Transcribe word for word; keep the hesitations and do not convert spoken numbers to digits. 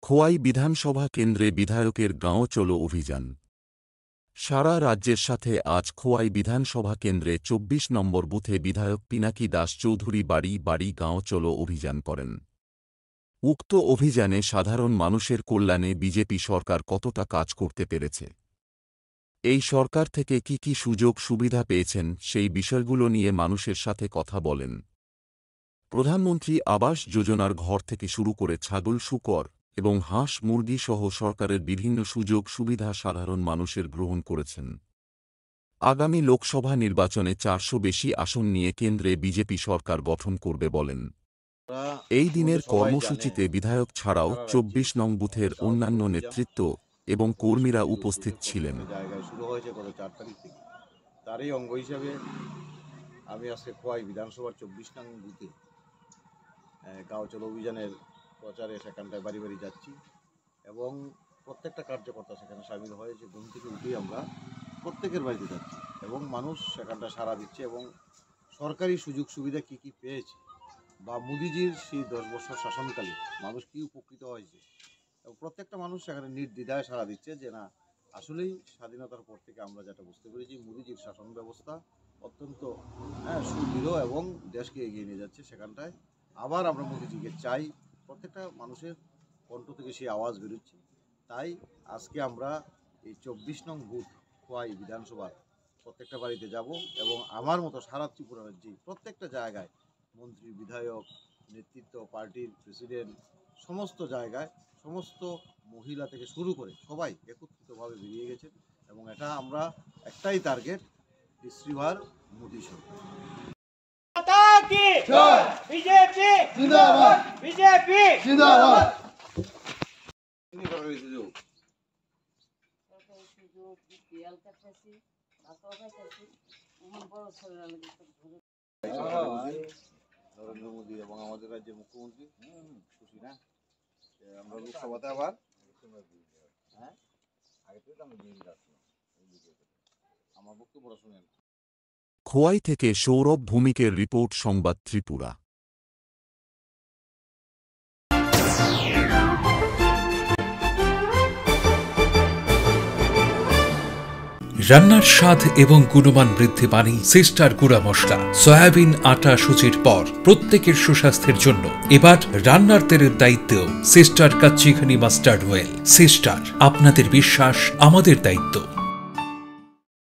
খোয়াই বিধানসভা কেন্দ্রে বিধায়কের গাঁও চলো অভিযান। সারা রাজ্যের সাথে আজ খোয়াই বিধানসভা কেন্দ্রে চব্বিশ নম্বর বুথে বিধায়ক পিনাকি দাস চৌধুরী বাড়ি বাড়ি গাঁও চলো অভিযান করেন। উক্ত অভিযানে সাধারণ মানুষের কল্যাণে বিজেপি সরকার কতটা কাজ করতে পেরেছে, এই সরকার থেকে কি কি সুযোগ সুবিধা পেয়েছেন সেই বিষয়গুলো নিয়ে মানুষের সাথে কথা বলেন। প্রধানমন্ত্রী আবাস যোজনার ঘর থেকে শুরু করে ছাগল শূকর এবং হাঁস মুরগি সহ সরকারের বিভিন্ন সুযোগ সুবিধা সাধারণ মানুষের গ্রহণ করেছেন। আগামী লোকসভা নির্বাচনে চারশো বেশি আসন নিয়ে কেন্দ্রে বিজেপি সরকার গঠন করবে বলেন। এই দিনের কর্মসূচিতে বিধায়ক ছাড়াও চব্বিশ নং বুথের অন্যান্য নেতৃত্ব এবং কর্মীরা উপস্থিত ছিলেন। শুরু হয়েছে গত চার তারিখ থেকে, তারই অঙ্গ হিসাবে আমি আজকে খোয়াই বিধানসভার চব্বিশ নং বুথে গাঁও চলো অভিযানের প্রচারে সেখানটায় বাড়ি বাড়ি যাচ্ছি এবং প্রত্যেকটা কার্যকর্তা সেখানে সামিল হয়েছে। ঘুম থেকে উঠেই আমরা প্রত্যেকের বাড়িতে যাচ্ছি এবং মানুষ সেখানটা সাড়া দিচ্ছে এবং সরকারি সুযোগ সুবিধা কী কী পেয়েছে বা মোদিজির সেই দশ বছর শাসনকালে মানুষ কী উপকৃত হয়েছে এবং প্রত্যেকটা মানুষ সেখানে নির্দ্বিধায় সাড়া দিচ্ছে যে না, আসলেই স্বাধীনতার পর থেকে আমরা যেটা বুঝতে পেরেছি মোদিজির শাসন ব্যবস্থা অত্যন্ত হ্যাঁ সুদৃঢ় এবং দেশকে এগিয়ে নিয়ে যাচ্ছে। সেখানটায় আবার আমরা মোদিজিকে চাই, প্রত্যেকটা মানুষের কণ্ঠ থেকে সেই আওয়াজ বেরোচ্ছে। তাই আজকে আমরা এই চব্বিশ নং বুথ খোয়াই বিধানসভার প্রত্যেকটা বাড়িতে যাব এবং আমার মতো সারা ত্রিপুরা রাজ্যে প্রত্যেকটা জায়গায় মন্ত্রী, বিধায়ক, নেতৃত্ব, পার্টির প্রেসিডেন্ট, সমস্ত জায়গায় সমস্ত মহিলা থেকে শুরু করে সবাই একত্রিতভাবে বেরিয়ে গেছে এবং এটা আমরা একটাই টার্গেট, ডিস্ট্রিভার মোদি সরকার। বিজেপি জিন্দাবাদ, বিজেপি জিন্দাবাদ। নরেন্দ্র মোদী এবং আমাদের রাজ্যের মুখ্যমন্ত্রী খুশি না আমরা লোকসভাতে আবার আমার বক্তব্য শুনেন। খোয়াই থেকে সৌরভ ভৌমিকের রিপোর্ট, সংবাদ ত্রিপুরা। রান্নার স্বাদ এবং গুণমান বৃদ্ধি পানি সিস্টার গুঁড়া মশলা, সয়াবিন আটা সুজির পর প্রত্যেকের সুস্বাস্থ্যের জন্য এবার রান্নার তেলের দায়িত্বেও সিস্টার কাচ্চিঘানি মাস্টার্ড অয়েল। সিস্টার, আপনাদের বিশ্বাস আমাদের দায়িত্ব।